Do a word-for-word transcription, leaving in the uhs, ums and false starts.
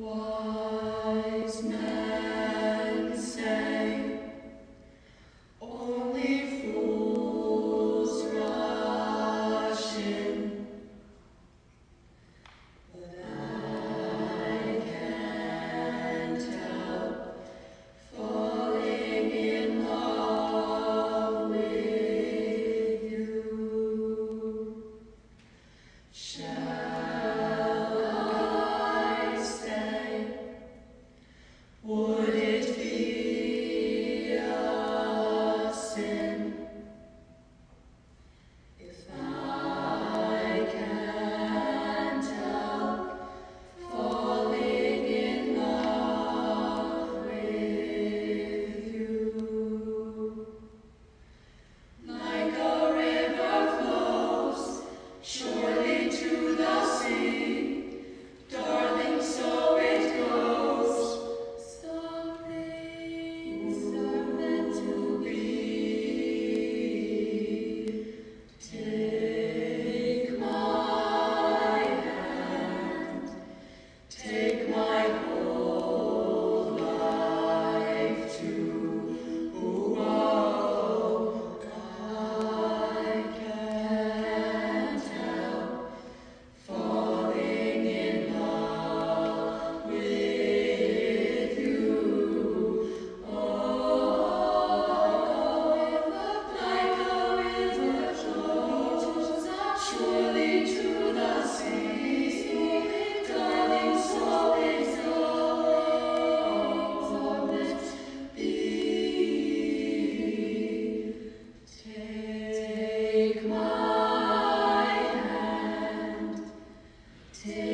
Wise men say only fools rush in, but I can't help falling in love with you. Shall I stay? Would it be a sin if I can't help falling in love with you? Like a river flows surely to the sea, darling, so it goes. Some things are meant to be. Take my hand, take my whole life too. Oh, I can't help falling in love with you. Oh, like a river flows surely to the sea, darling, so it goes are meant to be. Take my hand, take